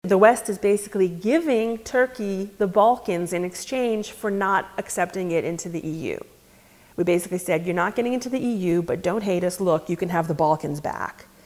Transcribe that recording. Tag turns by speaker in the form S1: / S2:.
S1: the West is basically giving Turkey the Balkans in exchange for not accepting it into the EU. We basically said, you're not getting into the EU, but don't hate us. Look, you can have the Balkans back.